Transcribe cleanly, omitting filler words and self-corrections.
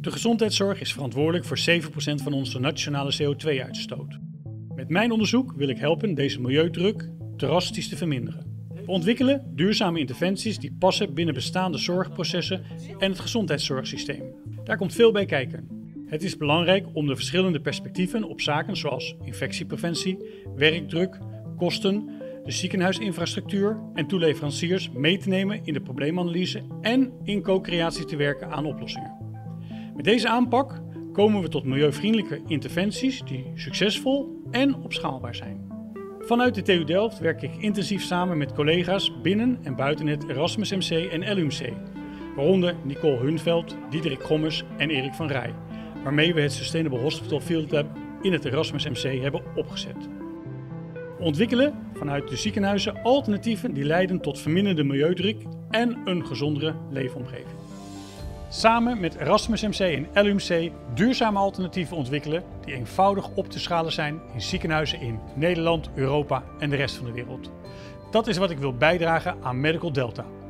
De gezondheidszorg is verantwoordelijk voor 7% van onze nationale CO2-uitstoot. Met mijn onderzoek wil ik helpen deze milieudruk drastisch te verminderen. We ontwikkelen duurzame interventies die passen binnen bestaande zorgprocessen en het gezondheidszorgsysteem. Daar komt veel bij kijken. Het is belangrijk om de verschillende perspectieven op zaken zoals infectiepreventie, werkdruk, kosten, de ziekenhuisinfrastructuur en toeleveranciers mee te nemen in de probleemanalyse en in co-creatie te werken aan oplossingen. Met deze aanpak komen we tot milieuvriendelijke interventies die succesvol en opschaalbaar zijn. Vanuit de TU Delft werk ik intensief samen met collega's binnen en buiten het Erasmus MC en LUMC, waaronder Nicole Hunveld, Diederik Gommers en Erik van Rij, waarmee we het Sustainable Hospital Field Lab in het Erasmus MC hebben opgezet. We ontwikkelen vanuit de ziekenhuizen alternatieven die leiden tot verminderde milieudruk en een gezondere leefomgeving. Samen met Erasmus MC en LUMC duurzame alternatieven ontwikkelen die eenvoudig op te schalen zijn in ziekenhuizen in Nederland, Europa en de rest van de wereld. Dat is wat ik wil bijdragen aan Medical Delta.